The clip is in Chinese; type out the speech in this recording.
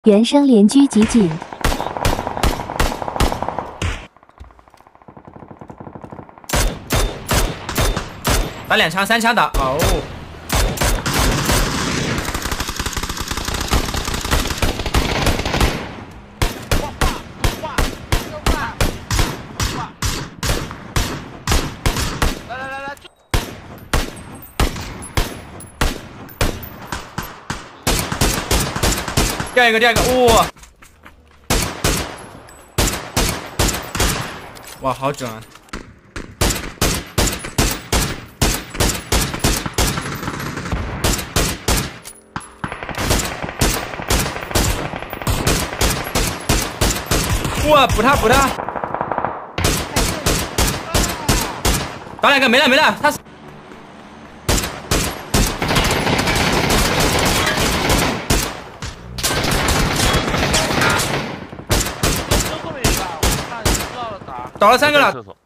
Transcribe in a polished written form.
原生连狙集锦。 打2枪3枪打哦。 掉一个，哇！哇，好准啊！哇，补他！打2个，没了，他。 倒了3个了，